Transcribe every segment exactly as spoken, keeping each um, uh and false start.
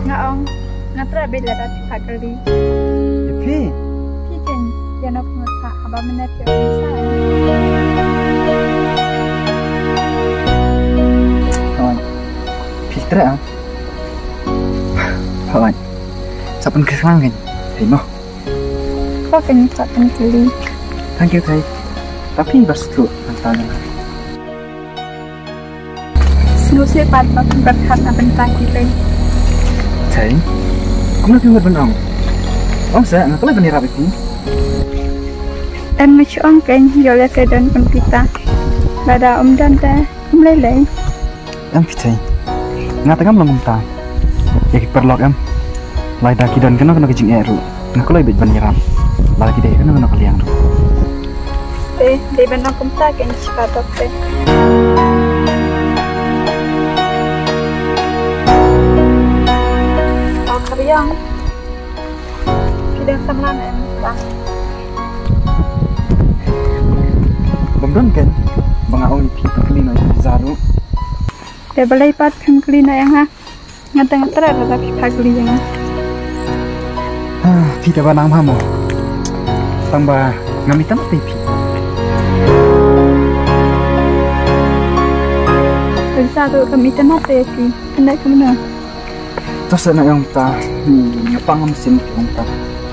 Ngaong ngatra bela rat pakali. Yepi. Pi jen yanok ngata aba menat yo bisa. Kawan. Filter ah. Kawan. Saben kesangan. Terima. Kok kan saben kali. Thank you, Thầy. Tapi bastu antara. Senusi pat pat berkat bentang kita. Thầy, kamu lagi buat benang? Oh, saya nggak boleh benir itu. Em ngecek kan joleh sedan pun kita. Lada om dan teh meleleh. Em Thầy, nggak tahu kamu mentah. Ya perlok em. Lai dah kidan kena kena kecing eru. Nggak boleh bet beniram. Lagi deh kena kena kalian. Eh, di benang kumta kan cepat teh. Yang tidak semalam entah. Bambang kan, bangaon kita kelina zaru. Dia balai pat kan kelina yang ha, ngatang terada tapi pagli yang. Ah, kita banang mamo. Tambah ngamitan tipi. Bisa tu kami tanah tipi, hendak kemana? Terus nak yang ta, hmm, nyepang mesin yang ta.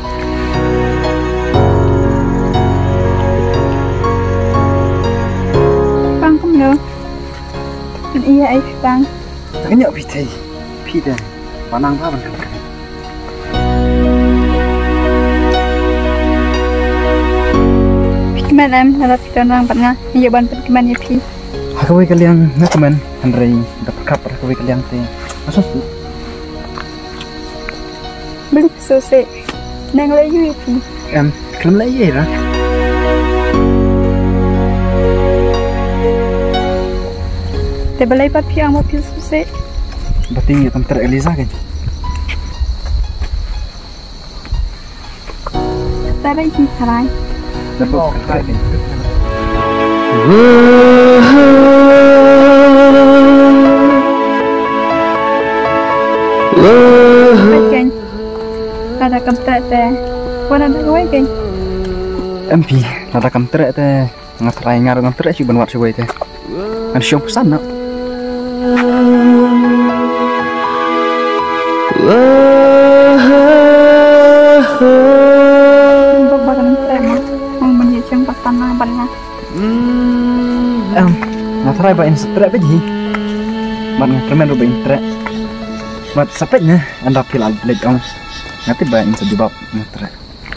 Pang kemana? Dan iya ay pang. Tak nyak pitai, pida, panang apa kan? Pikiman am, nalat kita nang pernah, iya ban pikiman ya pi. Aku kalian nak teman, Henry dapat kabar aku kalian teh, asal tu. Beli susu, nang lagi itu. Em, kelem lagi ya. Tebalai pat piang mau pil susu. Berarti ya tentara Eliza kan? Tapi ini sarai. Dapat kan? Bagian. Ada kemtret teh, wana ada kau kan? M P, nada kamtera teh, ngatrai ngaruh kamtera sih benwat sih teh. Kan siapa pesan nak? Untuk bagaimana tema, mau menyusun pesan nang banyak. Em, ngatrai bain setrek aja. Mat ngatremen bain trek. Mat sapetnya, anda pilih lagi om. Nanti bain sebab ngatrai.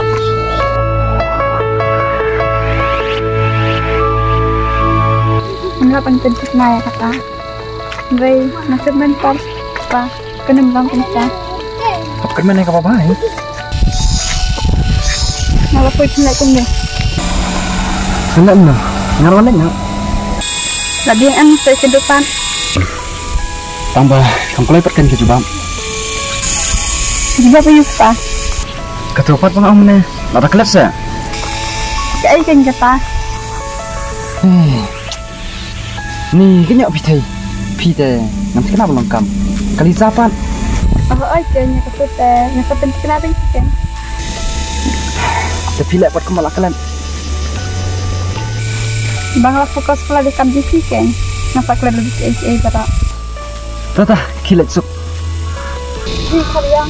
Enggak penting ya kata. Ray, nasib mentor apa? Kena bilang kencang. Apa kan mana apa baik? Nggak apa itu nggak punya. Enggak no, ngaruh nanya. Tadi yang saya ke depan. Tambah, kamu mulai perken ke jubam. Juga punya apa? Ketupat pun om nih, ada kelas ya? Kayak ikan kata. Eh, nih kenyak pitai, pitai. Nanti kenapa lengkap? Kali zapan. Oh, aja nya ketut teh, nya penting kenapa ikan? Tapi lek buat kembali kalian. Bangla fokus pula di kampus ikan. Napa kalian lebih ke H A para? Tata, kilat suk. Ini kalian.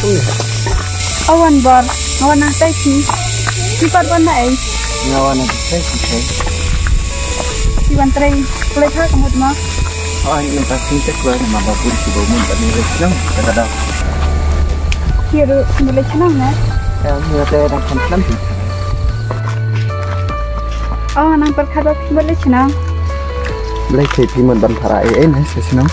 kum ni. Awan bor, awan na tay ki. Ki par ban na ai. Ngawan na sai ki. Ki ban trai, boleh tha kamut ma. Oh, ini pasti cek gua nama babu si babu tadi recang kadang. Ki ru boleh chenang na. Ya, ni ada orang konflik tu. Oh, nang par khaba boleh chenang. Boleh cek pimun ban thara eh ni sesenang.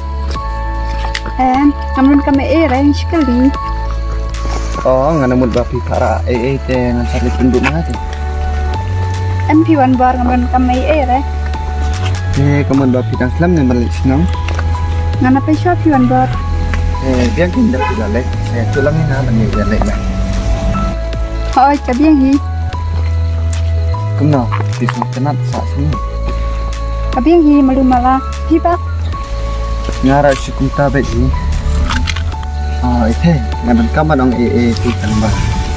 En, kamun kami eh rai sekali. Oh, ngana mud bapi thara eh eh te ngan sari tunduk mana tu. En pi wan bar kamun kami eh rai. Eh, kamun bapi dang selam ni balik senang. Ngana pe shop pi wan bar. Eh, biar kita tidak lek. Eh, tulang ni nak ni biar lek lah. Oi, kabiang hi. Kena, pisau kenat sak sini. Kabiang hi malu mala. Hi ba. Ngara syukum tabet ni. Oh, itu. Ngadan kamar dong eh eh tu tambah.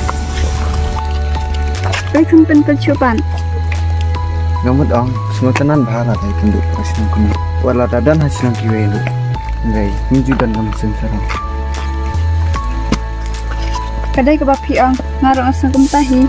Oi kun pen pen chupan. Ngamut dong, semua tenan bahara dari tunduk pasien kena. Walau dadan hasil kiwe lu. Ngai, miju dan kamu sengsara. Kadai ke bapi ang ngarang asang kum tahi.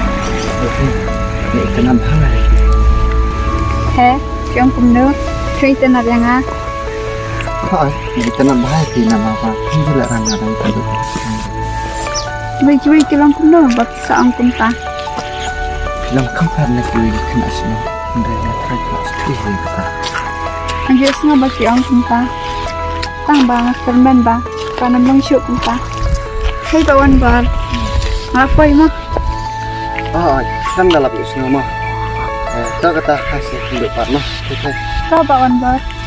Ni tenan bahara. He, piang kum no. Kri tenar yang ah. Oh, ni tenan bahara ti nama apa? Miju lah rana dan tunduk. Wei wei kilang kum no bapi saang kum ta. Dalam kamar nak kiwe kena semua. Ndai nak try kelas tu kita. Anjir senga bapi ang kum ta. Tang ba kermen ba. Kana mong syuk kum ta. Hei bawan bar. Apa ini mah? Oh, kan dalam semua mah. Eh, tak kata hasil tunduk part mah. Kita Kau bawan bar.